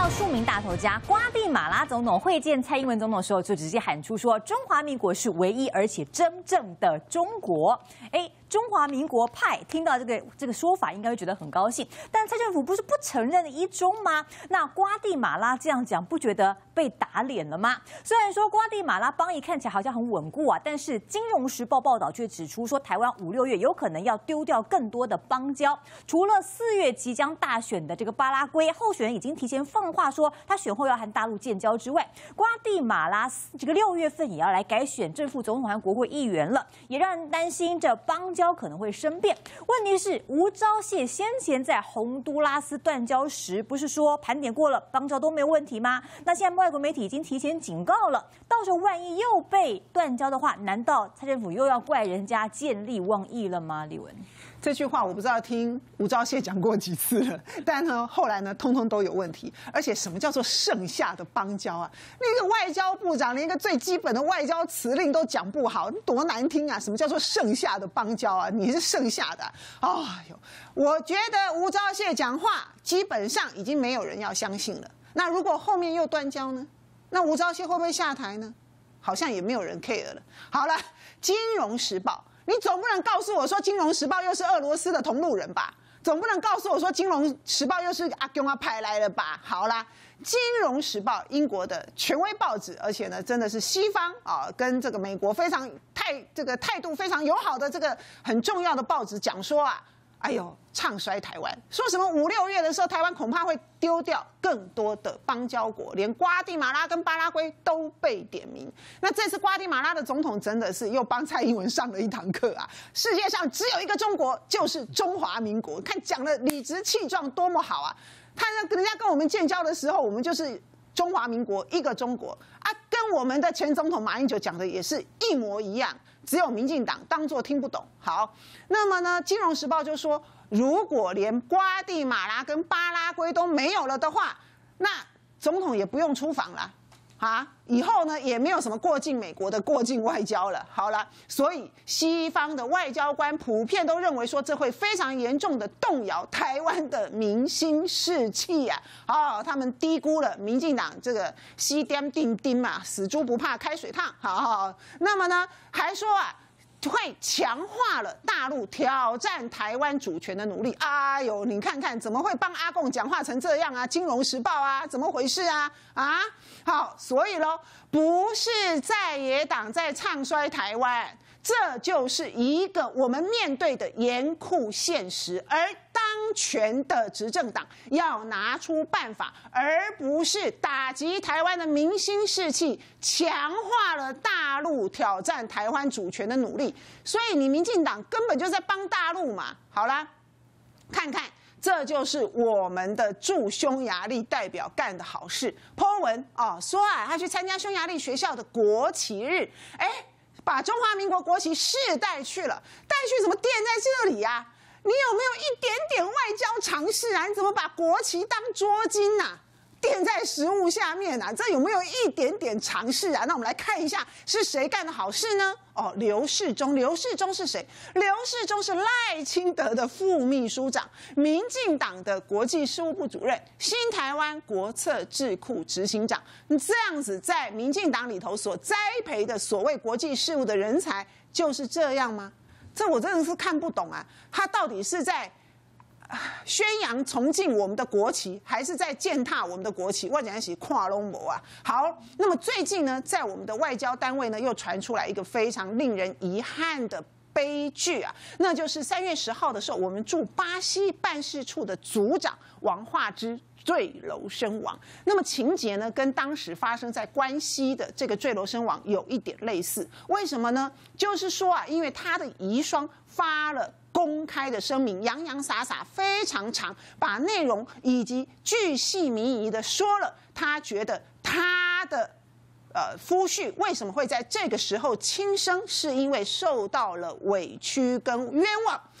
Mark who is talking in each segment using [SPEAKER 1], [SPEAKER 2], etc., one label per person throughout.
[SPEAKER 1] 到数名大头家，瓜地马拉总统会见蔡英文总统的时候，就直接喊出说：“中华民国是唯一而且真正的中国。”中华民国派听到这个说法，应该会觉得很高兴。但蔡政府不是不承认一中吗？那瓜地马拉这样讲，不觉得被打脸了吗？虽然说瓜地马拉邦谊看起来好像很稳固啊，但是《金融时报》报道却指出说，台湾5、6月有可能要丢掉更多的邦交。除了4月即将大选的这个巴拉圭候选人已经提前放话说他选后要和大陆建交之外，瓜地马拉这个6月份也要来改选正副总统和国会议员了，也让人担心这邦交可能会生变。问题是吴钊燮先前在洪都拉斯断交时，不是说盘点过了邦交都没有问题吗？那现在外国媒体已经提前警告了，到时候万一又被断交的话，难道蔡政府又要怪人家见利忘义了吗？立文，
[SPEAKER 2] 这句话我不知道听吴钊燮讲过几次了，但呢后来呢通通都有问题。而且什么叫做剩下的邦交啊？那个外交部长连一个最基本的外交辞令都讲不好，多难听啊！什么叫做剩下的邦交啊？你是剩下的？哎呦，我觉得吴钊燮讲话基本上已经没有人要相信了。那如果后面又断交呢？那吴钊燮会不会下台呢？好像也没有人 care 了。好了，《金融时报》。你总不能告诉我说《金融时报》又是俄罗斯的同路人吧？总不能告诉我说《金融时报》又是阿公阿派来了吧？好啦，《金融时报》英国的权威报纸，而且呢，真的是西方啊，跟这个美国非常态度非常友好的这个很重要的报纸讲说啊。哎呦，唱衰台湾，说什么5、6月的时候，台湾恐怕会丢掉更多的邦交国，连瓜地马拉跟巴拉圭都被点名。那这次瓜地马拉的总统真的是又帮蔡英文上了一堂课啊！世界上只有一个中国，就是中华民国。看讲的理直气壮，多么好啊！人家跟我们建交的时候，我们就是中华民国一个中国啊，跟我们的前总统马英九讲的也是一模一样。只有民进党当作听不懂。好，那么呢，《金融时报》就说，如果连瓜地马拉跟巴拉圭都没有了的话，那总统也不用出访了啊，以后呢也没有什么过境美国的过境外交了。好了，所以西方的外交官普遍都认为说，这会非常严重的动摇台湾的民心士气啊！他们低估了民进党这个西点定丁嘛，死猪不怕开水烫。好，那么呢还说啊，会强化了大陆挑战台湾主权的努力。哎呦，你看看怎么会帮阿共讲话成这样啊？《金融时报》啊，怎么回事啊？好，所以咯，不是在野党在唱衰台湾，这就是一个我们面对的严酷现实，而当权的执政党要拿出办法，而不是打击台湾的民心士气，强化了大陆挑战台湾主权的努力。所以你民进党根本就在帮大陆嘛。好啦，看看。这就是我们的驻匈牙利代表干的好事。po文说啊，他去参加匈牙利学校的国旗日，把中华民国国旗是带去了，带去怎么垫在这里啊？你有没有一点点外交常识啊？你怎么把国旗当桌巾啊？垫在食物下面啊？这有没有一点点常识啊？那我们来看一下是谁干的好事呢？刘世忠。刘世忠是谁？刘世忠是赖清德的副秘书长，民进党的国际事务部主任，新台湾国策智库执行长。你这样子在民进党里头所栽培的所谓国际事务的人才，就是这样吗？这我真的是看不懂啊！他到底是在宣扬崇敬我们的国旗，还是在践踏我们的国旗？我讲的是跨龙博啊。好，那么最近呢，在我们的外交单位呢，又传出来一个非常令人遗憾的悲剧啊，那就是3月10号的时候，我们驻巴西办事处的组长王化之坠楼身亡。那么情节呢，跟当时发生在关西的这个坠楼身亡有一点类似。为什么呢？就是说啊，因为他的遗孀发了公开的声明，洋洋洒洒非常长，把内容以及巨细靡遗的说了，他觉得他的夫婿为什么会在这个时候轻生，是因为受到了委屈跟冤枉。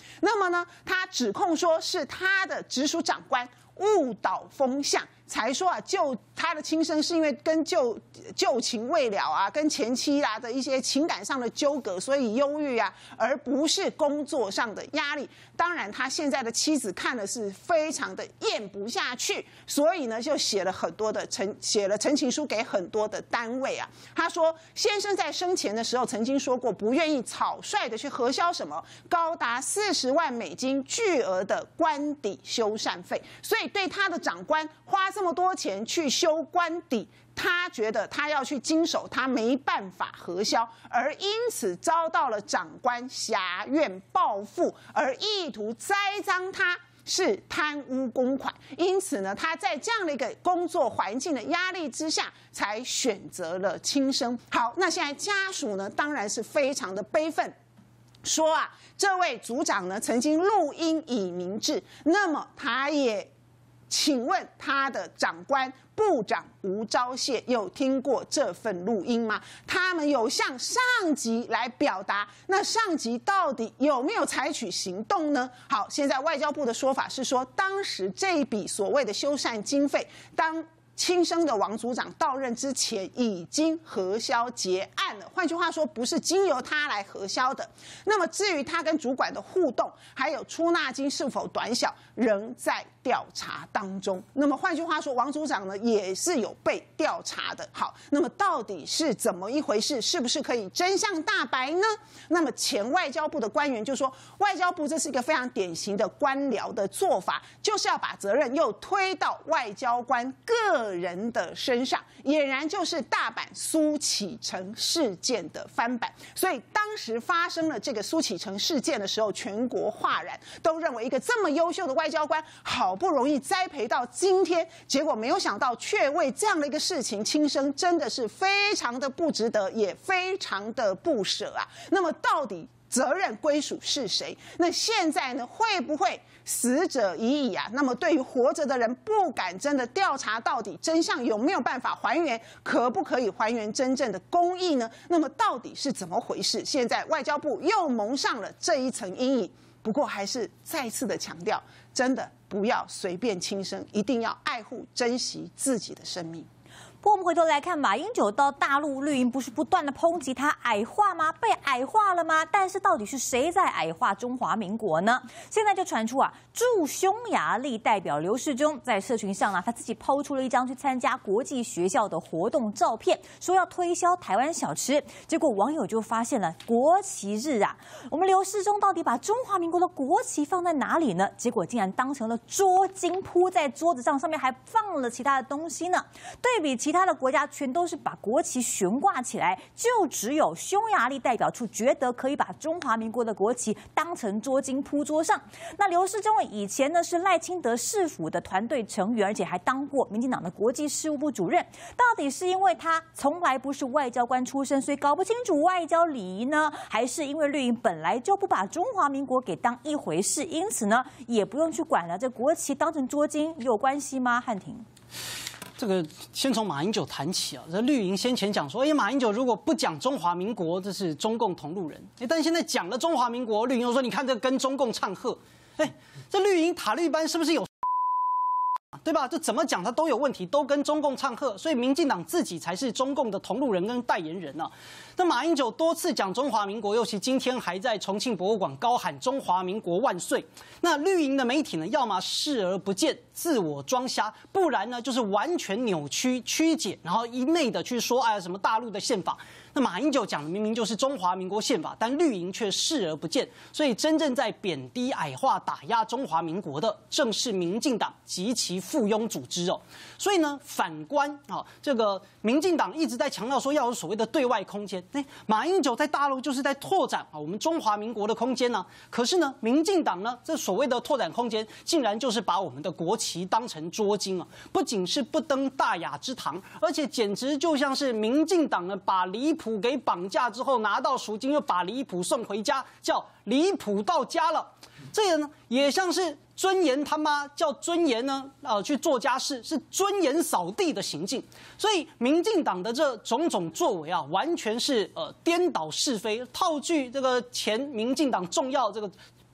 [SPEAKER 2] 那么呢，他指控说是他的直属长官误导风向，才说啊，他的轻生是因为跟旧情未了啊，跟前妻的一些情感上的纠葛，所以忧郁啊，而不是工作上的压力。当然，他现在的妻子看的是非常的咽不下去，所以呢，就写了陈情书给很多的单位啊。他说，先生在生前的时候曾经说过，不愿意草率的去核销什么高达40万美金巨额的官邸修缮费，所以对他的长官花这么多钱去修官邸，他觉得他要去经手，他没办法核销，而因此遭到了长官挟怨报复，而意图栽赃他是贪污公款。因此呢，他在这样的一个工作环境的压力之下，才选择了轻生。好，那现在家属呢，当然是非常的悲愤。说啊，这位组长呢曾经录音以明志，那么他也请问他的长官部长吴钊燮有听过这份录音吗？他们有向上级来表达，那上级到底有没有采取行动呢？好，现在外交部的说法是说，当时这一笔所谓的修缮经费，当轻生的王组长到任之前已经核销结案了，换句话说，不是经由他来核销的。那么至于他跟主管的互动，还有出纳金是否短小，仍在调查当中。那么换句话说，王组长呢也是有被调查的。好，那么到底是怎么一回事？是不是可以真相大白呢？那么前外交部的官员就说，外交部这是一个非常典型的官僚的做法，就是要把责任又推到外交官个人的身上，俨然就是大阪苏启成事件的翻版。所以当时发生了这个苏启成事件的时候，全国哗然，都认为一个这么优秀的外交官好不容易栽培到今天，结果没有想到却为这样的一个事情轻生，真的是非常的不值得，也非常的不舍啊。那么到底责任归属是谁？那现在呢，会不会死者已矣啊？那么对于活着的人，不敢真的调查到底真相有没有办法还原，可不可以还原真正的公义呢？那么到底是怎么回事？现在外交部又蒙上了这一层阴影。不过还是再次的强调，真的不要随便轻生，一定要爱护、珍惜自己的生命。
[SPEAKER 1] 不过我们回头来看，马英九到大陆绿营不是不断的抨击他矮化吗？被矮化了吗？但是到底是谁在矮化中华民国呢？现在就传出啊，驻匈牙利代表刘世忠在社群上呢，他自己抛出了一张去参加国际学校的活动照片，说要推销台湾小吃。结果网友就发现了国旗日啊，我们刘世忠到底把中华民国的国旗放在哪里呢？结果竟然当成了桌巾铺在桌子上，上面还放了其他的东西呢。对比其他的国家全都是把国旗悬挂起来，就只有匈牙利代表处觉得可以把中华民国的国旗当成桌巾铺桌上。那刘世忠以前呢是赖清德市府的团队成员，而且还当过民进党的国际事务部主任。到底是因为他从来不是外交官出身，所以搞不清楚外交礼仪呢，还是因为绿营本来就不把中华民国给当一回事，因此呢也不用去管了？这国旗当成桌巾有关系吗？汉庭。
[SPEAKER 3] 这个先从马英九谈起啊，这绿营先前讲说，马英九如果不讲中华民国，这是中共同路人。但现在讲了中华民国，绿营又说，你看这跟中共唱和，这绿营塔利班是不是有？对吧？这怎么讲它都有问题，都跟中共唱和，所以民进党自己才是中共的同路人跟代言人啊。那马英九多次讲中华民国，尤其今天还在重庆博物馆高喊中华民国万岁。那绿营的媒体呢，要么视而不见，自我装瞎，不然呢就是完全扭曲曲解，然后一昧的去说什么大陆的宪法。那马英九讲的明明就是中华民国宪法，但绿营却视而不见，所以真正在贬低、矮化、打压中华民国的，正是民进党及其附庸组织哦。所以呢，反观这个民进党一直在强调说要有所谓的对外空间，马英九在大陆就是在拓展我们中华民国的空间呢。可是呢，民进党呢，这所谓的拓展空间，竟然就是把我们的国旗当成桌巾啊！不仅是不登大雅之堂，而且简直就像是民进党呢把离谱给绑架之后，拿到赎金又把离谱送回家，叫离谱到家了。这个呢，也像是尊严他妈叫尊严呢，去做家事是尊严扫地的行径。所以民进党的这种种作为啊，完全是颠倒是非。套句这个前民进党重要这个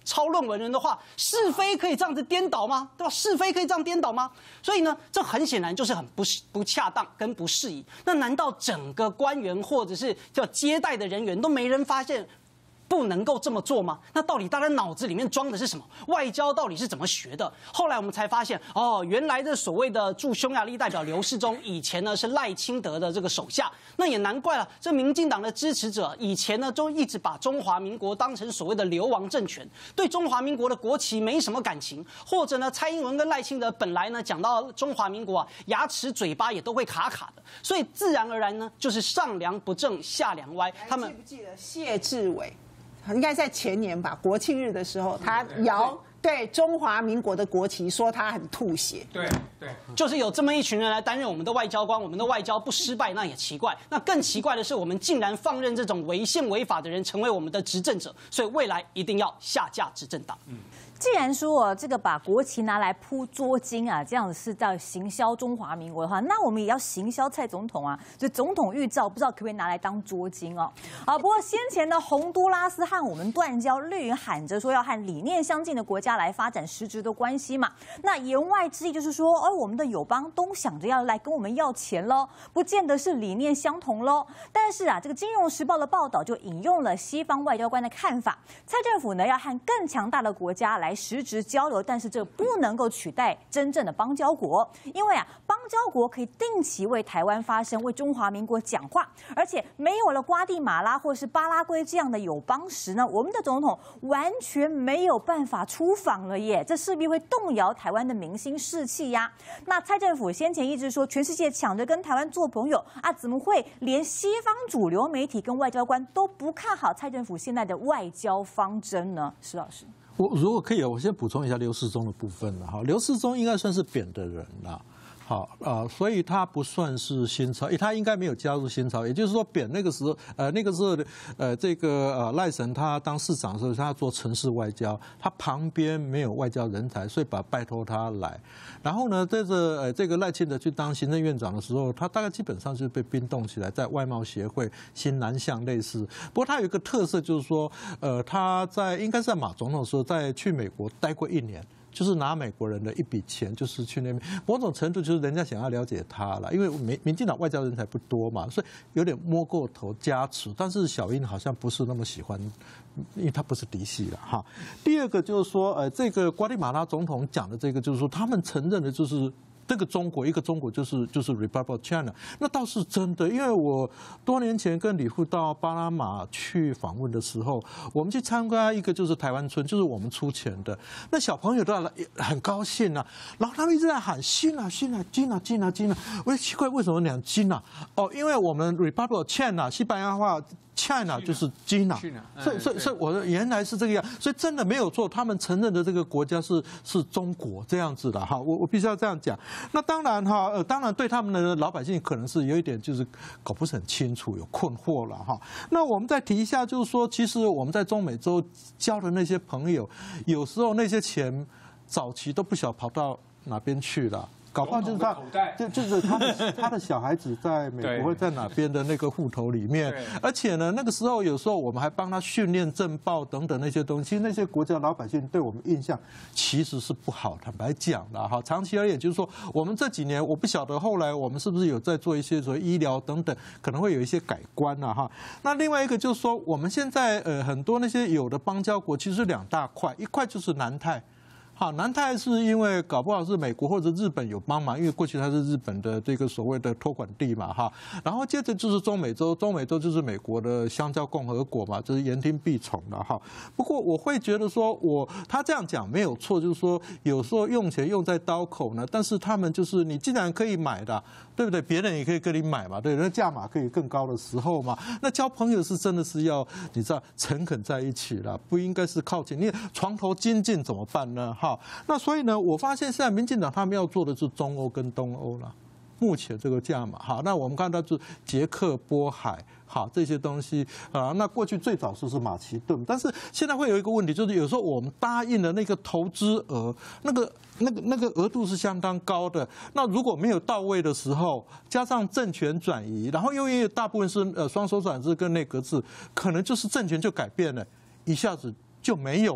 [SPEAKER 3] 抄论文人的话，是非可以这样子颠倒吗？对吧？是非可以这样颠倒吗？所以呢，这很显然就是很不恰当跟不适宜。那难道整个官员或者是叫接待的人员都没人发现不能够这么做吗？那到底大家脑子里面装的是什么？外交到底是怎么学的？后来我们才发现，哦，原来这所谓的驻匈牙利代表刘世忠，以前呢是赖清德的这个手下，那也难怪了。这民进党的支持者以前呢都一直把中华民国当成所谓的流亡政权，对中华民国的国旗没什么感情，或者呢蔡英文跟赖清德本来呢讲到中华民国啊，牙齿嘴巴也都会卡卡的，所以自然而然呢就是上梁不正下梁歪。他们
[SPEAKER 2] 记不记得谢志伟？应该在前年吧，国庆日的时候，他摇对中华民国的国旗，说他很吐血。
[SPEAKER 4] 对，
[SPEAKER 3] 就是有这么一群人来担任我们的外交官，我们的外交不失败，那也奇怪。那更奇怪的是，我们竟然放任这种违宪违法的人成为我们的执政者，所以未来一定要下架执政党。
[SPEAKER 1] 既然说这个把国旗拿来铺桌巾啊，这样子是在行销中华民国的话，那我们也要行销蔡总统啊。所以总统预兆不知道可不可以拿来当桌巾哦。不过先前呢，洪都拉斯和我们断交，绿营喊着说要和理念相近的国家来发展实质的关系嘛。那言外之意就是说，我们的友邦都想着要来跟我们要钱喽，不见得是理念相同喽。但是啊，这个《金融时报》的报道就引用了西方外交官的看法，蔡政府呢要和更强大的国家来实质交流，但是这不能够取代真正的邦交国，因为啊，邦交国可以定期为台湾发声，为中华民国讲话，而且没有了瓜地马拉或是巴拉圭这样的友邦时呢，我们的总统完全没有办法出访了耶，这势必会动摇台湾的民心士气呀。那蔡政府先前一直说全世界抢着跟台湾做朋友啊，怎么会连西方主流媒体跟外交官都不看好蔡政府现在的外交方针呢？施老师。
[SPEAKER 5] 我如果可以，我先补充一下刘世忠的部分了哈。刘世忠应该算是扁的人啦，好所以他不算是新潮，他应该没有加入新潮。也就是说，扁那个时候，这个赖神他当市长的时候，他做城市外交，他旁边没有外交人才，所以拜托他来。然后呢，这个赖清德去当行政院长的时候，他大概基本上就是被冰冻起来，在外贸协会、新南向类似。不过他有一个特色，就是说，他应该是在马总统的时候，去美国待过1年。就是拿美国人的一笔钱，就是去那边，某种程度就是人家想要了解他了，因为民进党外交人才不多嘛，所以有点摸过头加持。但是小英好像不是那么喜欢，因为他不是嫡系了哈。第二个就是说，这个瓜地马拉总统讲的这个，就是说他们承认的就是。这个中国，一个中国就是 Republic of China， 那倒是真的，因为我多年前跟李富到巴拿马去访问的时候，我们去参加一个就是台湾村，就是我们出钱的，那小朋友都很高兴啊，然后他们一直在喊金啊金啊金啊金啊金啊，我也奇怪为什么讲金啊？因为我们 Republic of China 西班牙话。China 就是金啊，所以我原来是这个样，所以真的没有错，他们承认的这个国家是中国这样子的哈，我必须要这样讲。那当然哈，当然对他们的老百姓可能是有一点就是搞不是很清楚，有困惑了哈。那我们再提一下，就是说，其实我们在中美洲交的那些朋友，有时候那些钱早期都不晓得跑到哪边去了。搞不好就是就是他的小孩子在美国会在哪边的那个户头里面，而且呢，那个时候有时候我们还帮他训练政报等等那些东西，那些国家老百姓对我们印象其实是不好，坦白讲的哈。长期而言，就是说我们这几年我不晓得后来我们是不是有在做一些所谓医疗等等，可能会有一些改观了哈。那另外一个就是说，我们现在很多那些有的邦交国其实是2大块，一块就是南太。好，南太是因为搞不好是美国或者日本有帮忙，因为过去它是日本的这个所谓的托管地嘛哈。然后接着就是中美洲，中美洲就是美国的香蕉共和国嘛，就是言听必从的哈。不过我会觉得说，他这样讲没有错，就是说有时候用钱用在刀口呢，但是他们就是你既然可以买的，对不对？别人也可以跟你买嘛，对，那价码可以更高的时候嘛。那交朋友是真的是要你知道诚恳在一起了，不应该是靠钱。你床头金尽怎么办呢？哈。那所以呢，我发现现在民进党他们要做的是中欧跟东欧了。目前这个价码，好，那我们看到是捷克、波海，好这些东西啊。那过去最早是马其顿，但是现在会有一个问题，就是有时候我们答应的那个投资额，那个额度是相当高的。那如果没有到位的时候，加上政权转移，然后又因为大部分是双手转制跟内阁制，可能就是政权就改变了，一下子就没有了。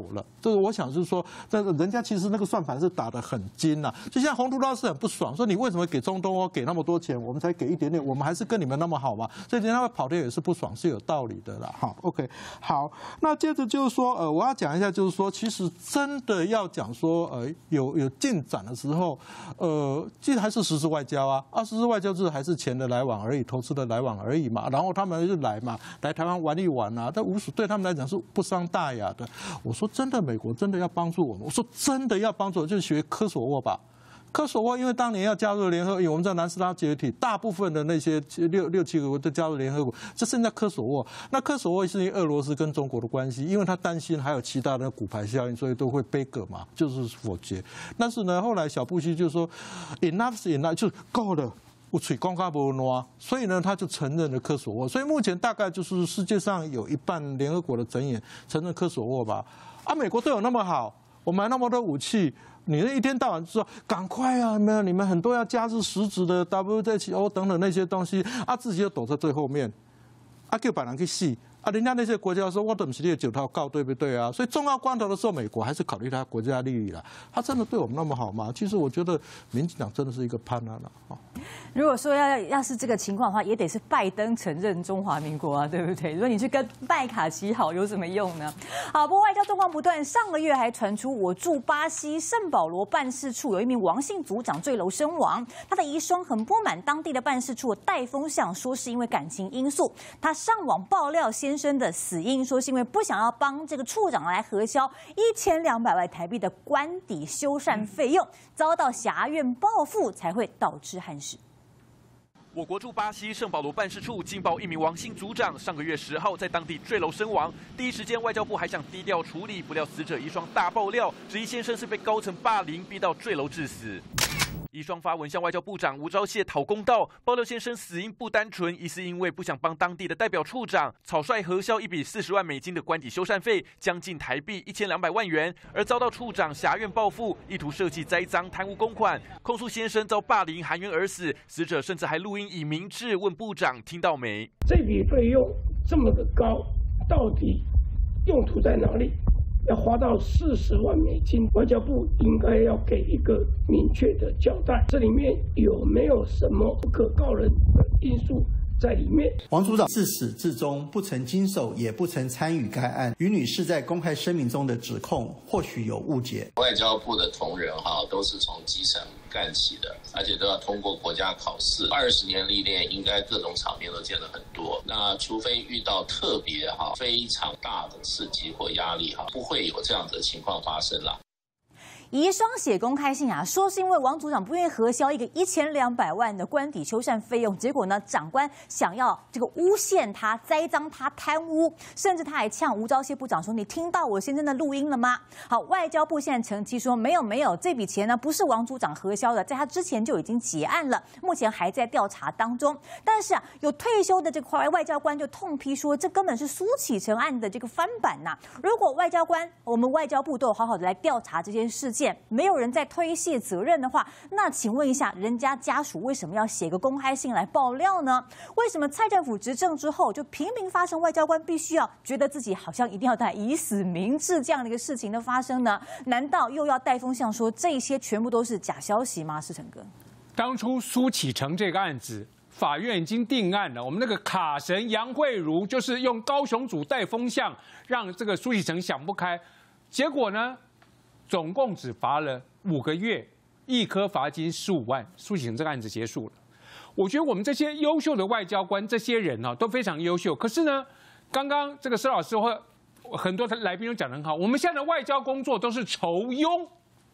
[SPEAKER 5] 这个我想是说，这个人家其实那个算盘是打得很精呐。就像洪都拉斯很不爽，说你为什么给中东欧给那么多钱，我们才给一点点，我们还是跟你们那么好嘛？所以人家会跑掉也是不爽，是有道理的啦。好 ，OK， 好，那接着就是说，我要讲一下，就是说，其实真的要讲说，有进展的时候，其实还是实质外交啊，实质外交就是还是钱的来往而已，投资的来往而已嘛。然后他们就来嘛，来台湾玩一玩啊，但对他们来讲是不伤大雅的。我说真的，美国真的要帮助我们，我说真的要帮助，就学科索沃吧。科索沃因为当年要加入联合国，我们知道南斯拉解体，大部分的那些六七个国都加入联合国，这剩下科索沃。那科索沃是因为俄罗斯跟中国的关系，因为他担心还有其他的骨牌效应，所以都会背戈嘛，就是否决。但是呢，后来小布希就说 enough is enough， 就够了。我嘴公开不挪，所以呢，他就承认了科索沃。所以目前大概就是世界上有一半联合国的成员承认科索沃吧。美国对我那么好，我买那么多武器。你一天到晚就说赶快啊，你们很多要加入实质的 WHO 等等那些东西，自己又躲在最后面，叫别人去死。人家那些国家说，我都不是你的9套告，对不对啊？所以重要关头的时候，美国还是考虑他国家利益啦。他真的对我们那么好吗？其实我觉得民进党真的是一个叛乱了。
[SPEAKER 1] 如果说要是这个情况的话，也得是拜登承认中华民国啊，对不对？如果你去跟麦卡锡好，有什么用呢？好，不过外交状况不断，上个月还传出我驻巴西圣保罗办事处有一名王姓组长坠楼身亡，他的遗孀很不满当地的办事处带风向，说是因为感情因素，他上网爆料先生的死因，说是因为不想要帮这个处长来核销1200万台币的官邸修缮费用，遭到辖院报复，才会导致憾事。
[SPEAKER 4] 我国驻巴西圣保罗办事处惊爆一名王姓组长，上个月10号在当地坠楼身亡。第一时间，外交部还想低调处理，不料死者遗孀大爆料，质疑先生是被高层霸凌，逼到坠楼致死。遗孀发文向外交部长吴钊燮讨公道，爆料先生死因不单纯，疑似因为不想帮当地的代表处长草率核销一笔40万美金的官邸修缮费，将近台币1200万元，而遭到处长辖院报复，意图设计栽赃贪污公款，控诉先生遭霸凌含冤而死。死者甚至还录音以明志问部长听到没？
[SPEAKER 6] 这笔费用这么的高，到底用途在哪里？要花到40万美金，外交部应该要给一个明确的交代，这里面有没有什么不可告人的因素在里面？
[SPEAKER 7] 王组长自始至终不曾经手，也不曾参与该案。于女士在公开声明中的指控，或许有误解。
[SPEAKER 8] 外交部的同仁都是从基层干起的，而且都要通过国家考试，20年历练，应该各种场面都见了很多。那除非遇到特别非常大的刺激或压力不会有这样的情况发生啦。
[SPEAKER 1] 遗孀写公开信说是因为王组长不愿意核销一个1200万的官邸修缮费用，结果呢，长官想要这个诬陷他、栽赃他贪污，甚至他还呛吴钊燮部长说：“你听到我先生的录音了吗？”好，外交部现在澄清说没有，这笔钱呢不是王组长核销的，在他之前就已经结案了，目前还在调查当中。但是有退休的这个外交官就痛批说，这根本是苏启成案的这个翻版呐！如果外交官、我们外交部都有好好的来调查这件事件，没有人在推卸责任的话，那请问一下，人家家属为什么要写个公开信来爆料呢？为什么蔡政府执政之后就频频发生外交官必须要觉得自己好像一定要带以死明志这样的一个事情的发生呢？难道又要带风向说这些全部都是假消息吗？世成哥，
[SPEAKER 9] 当初苏启成这个案子，法院已经定案了，我们那个卡神杨慧如就是用高雄组带风向，让这个苏启成想不开，结果呢？总共只罚了5个月，1颗罚金15万，苏启成这个案子结束了。我觉得我们这些优秀的外交官，这些人都非常优秀。可是呢，刚刚这个施老师或很多来宾都讲得很好，我们现在的外交工作都是酬庸。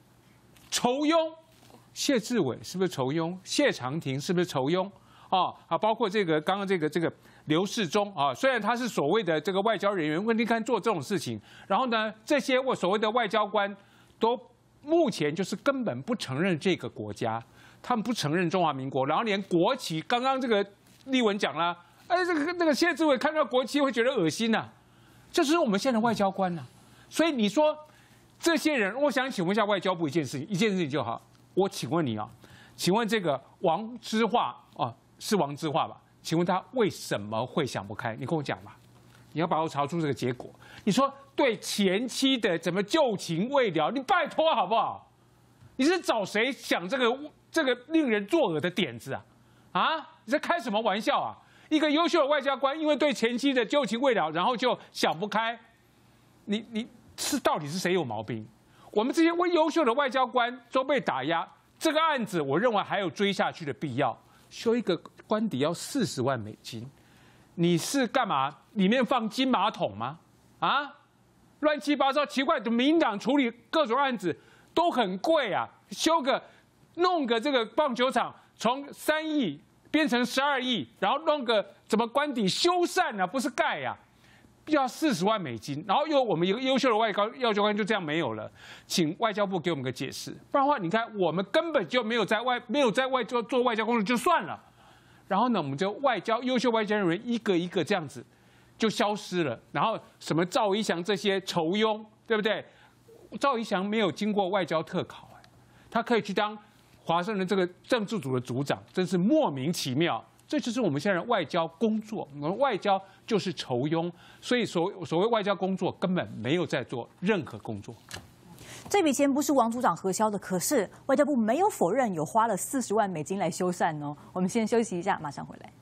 [SPEAKER 9] 谢志伟是不是酬庸？谢长廷是不是酬庸？包括这个刚刚这个刘世忠虽然他是所谓的这个外交人员，问题看做这种事情，然后呢，这些所谓的外交官。都目前就是根本不承认这个国家，他们不承认中华民国，然后连国旗，刚刚这个立文讲了，那个谢志伟看到国旗会觉得恶心呐，这是我们现在的外交官呐。所以你说这些人，我想请问一下外交部一件事情就好，我请问你请问这个王之化是王之化吧？请问他为什么会想不开？你跟我讲吧。 你要把我查出这个结果。你说对前妻的怎么旧情未了，你拜托好不好？你是找谁想这个令人作恶的点子啊？啊，你在开什么玩笑啊？一个优秀的外交官，因为对前妻的旧情未了，然后就想不开，你是到底是谁有毛病？我们这些优秀的外交官都被打压，这个案子我认为还有追下去的必要。修一个官邸要40万美金，你是干嘛？里面放金马桶吗？啊，乱七八糟，奇怪的。民进党处理各种案子都很贵啊，弄个这个棒球场从3亿变成12亿，然后弄个怎么官邸修缮啊，不是盖啊，要40万美金，然后我们一个优秀的外交官就这样没有了，请外交部给我们个解释，不然的话，你看我们根本就没有在外做外交工作就算了，然后呢，我们就优秀外交人员一个一个这样子就消失了，然后什么赵怡翔这些酬庸，对不对？赵怡翔没有经过外交特考，他可以去当华盛顿这个政治组的组长，真是莫名其妙。这就是我们现在的外交工作，我们外交就是酬庸，所以所谓外交工作根本没有在做任何工作。
[SPEAKER 1] 这笔钱不是王组长核销的，可是外交部没有否认有花了40万美金来修缮哦。我们先休息一下，马上回来。